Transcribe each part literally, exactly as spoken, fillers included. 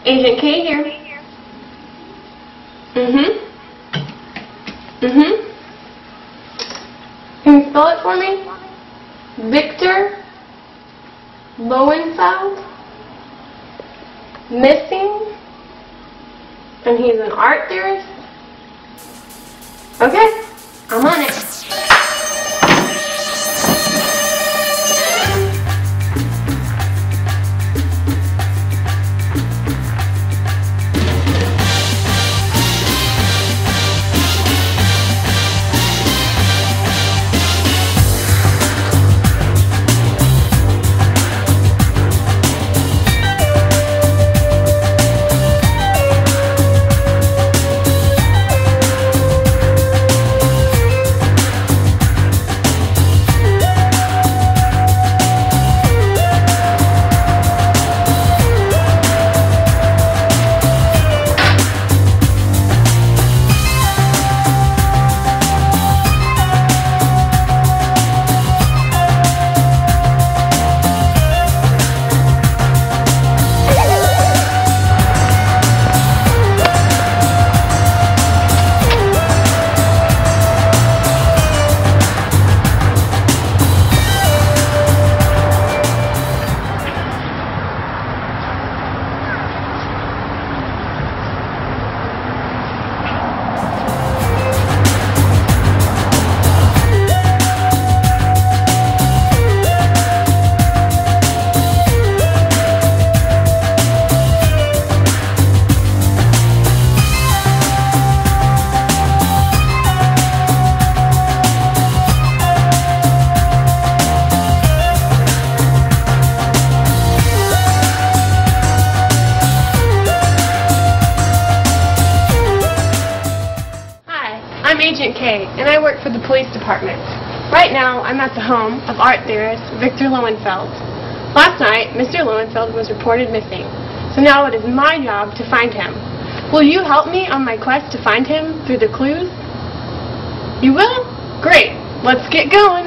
Agent K here. Mm-hmm. Mm-hmm. Can you spell it for me? Victor Lowenfeld. Missing. And he's an art theorist? Okay, I'm on it. I'm Agent K, and I work for the police department. Right now, I'm at the home of art theorist Victor Lowenfeld. Last night, Mister Lowenfeld was reported missing, so now it is my job to find him. Will you help me on my quest to find him through the clues? You will? Great. Let's get going.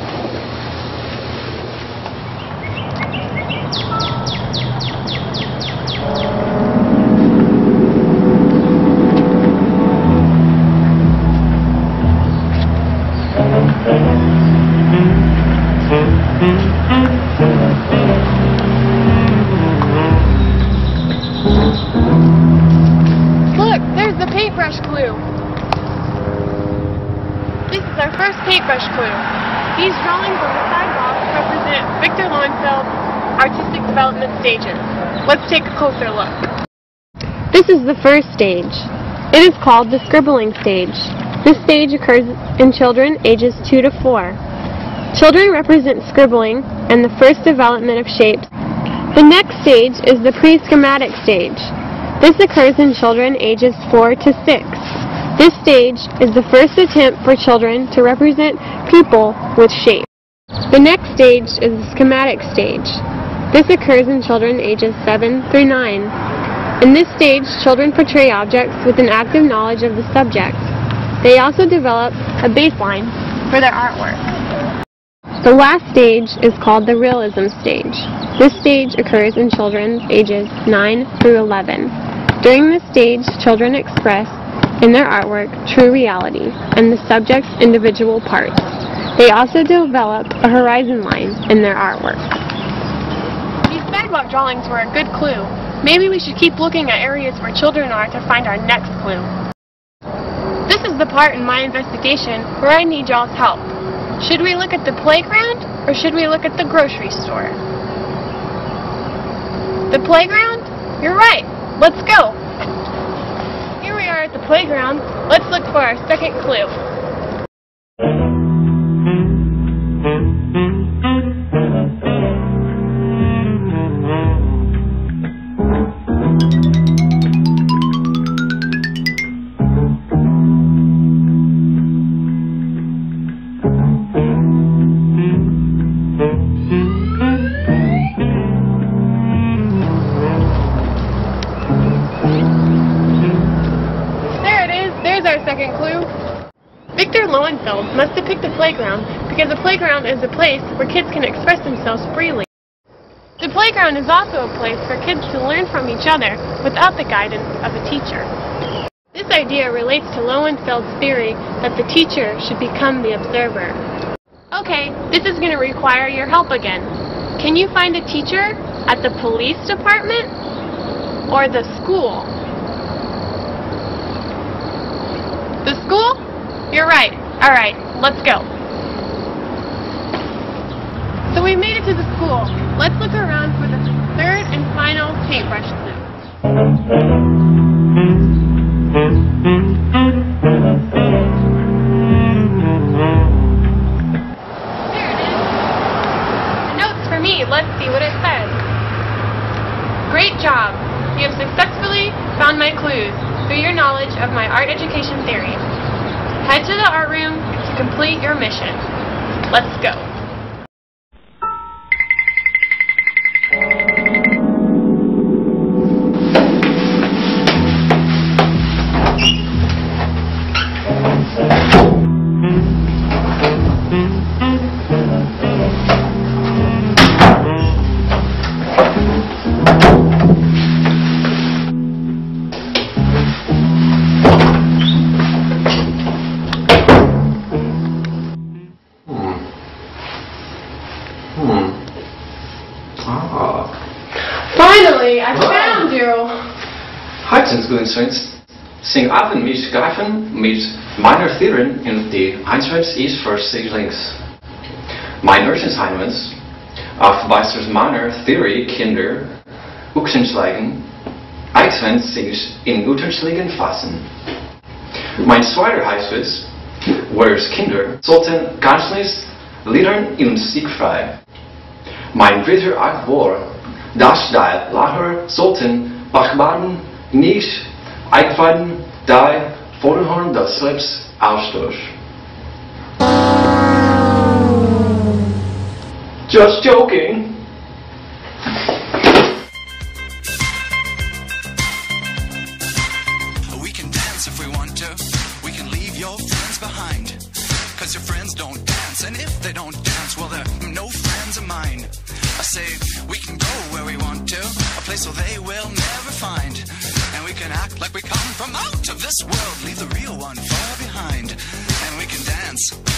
Look, there's the paintbrush clue. This is our first paintbrush clue. These drawings on the sidewalk represent Victor Lowenfeld's artistic development stages. Let's take a closer look. This is the first stage. It is called the scribbling stage. This stage occurs in children ages two to four. Children represent scribbling and the first development of shapes. The next stage is the pre-schematic stage. This occurs in children ages four to six. This stage is the first attempt for children to represent people with shape. The next stage is the schematic stage. This occurs in children ages seven through nine. In this stage, children portray objects with an active knowledge of the subject. They also develop a baseline for their artwork. The last stage is called the realism stage. This stage occurs in children ages nine through eleven. During this stage, children express in their artwork true reality and the subject's individual parts. They also develop a horizon line in their artwork. These sidewalk drawings were a good clue. Maybe we should keep looking at areas where children are to find our next clue. This is the part in my investigation where I need y'all's help. Should we look at the playground or should we look at the grocery store? The playground? You're right. Let's go. Here we are at the playground. Let's look for our second clue. Our second clue. Victor Lowenfeld must have picked a playground because a playground is a place where kids can express themselves freely. The playground is also a place for kids to learn from each other without the guidance of a teacher. This idea relates to Lowenfeld's theory that the teacher should become the observer. Okay, this is going to require your help again. Can you find a teacher at the police department or the school? The school? You're right. All right, let's go. So we made it to the school. Let's look around for the third and final paintbrush snoop. There it is. The note's for me. Let's see what it says. Great job. You have successfully found my clues through your knowledge of my art education theory. Head to the art room to complete your mission. Let's go. Finally, I found you! Hartensgoedenswens sing Affen mich gaffen mit meiner Theorien in die Einschrift ist für sich links. Mein Erscheinungsments auf Weissers meiner Theorie Kinder Uchsenschlagen Eichswens sich in Unterschlägen fassen. Mein zweiter heißt es, whereas Kinder sollten ganzlich lernen in siegfrei. Mein dritter Akvor das da lacher sollten Bachbaden nicht eingefallen, da Vorderhorn das Selbst Austausch. Just joking. We can dance if we want to. We can leave your friends behind. Cause your friends don't dance, and if they don't dance, well, they're no friends of mine. I say, we can go where we want to, a place where they will never find. And we can act like we come from out of this world, leave the real one far behind. And we can dance